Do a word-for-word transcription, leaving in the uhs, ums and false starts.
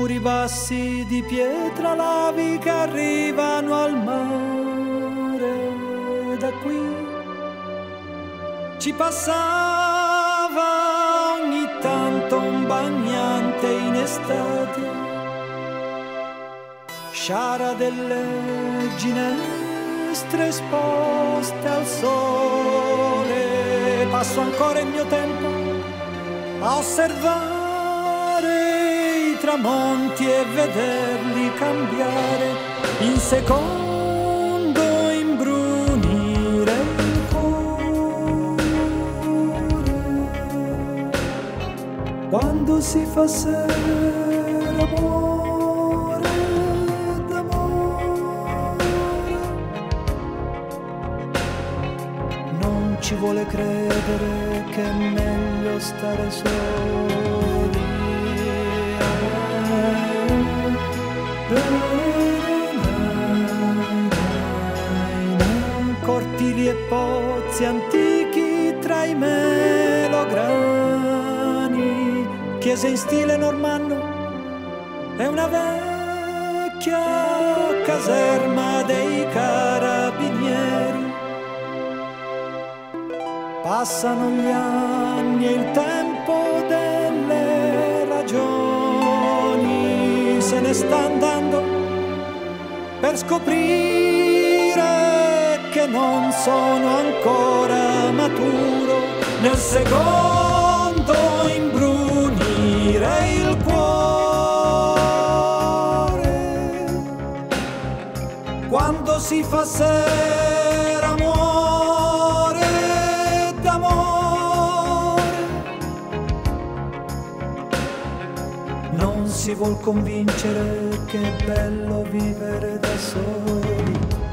muri bassi di pietra lavi che arrivano al mare. Da qui ci passava ogni tanto un bagnante in estate, sciara delle ginestre esposte al sole. Passo ancora il mio tempo a osservare i tramonti e vederli cambiare in secondo, imbrunire il cuore. Quando si fa sera, amore d'amore, non ci vuole credere che è meglio stare soli. Cortili e pozzi antichi tra i melograni, chiese in stile normanno e una vecchia caserma dei carabinieri. Passano gli anni e il tempo delle ragioni se ne sta andando per scoprire che non sono ancora maturo nel secondo imbrunire il cuore. Quando si fa sera, amore d'amore, non si vuol convincere che è bello vivere da soli.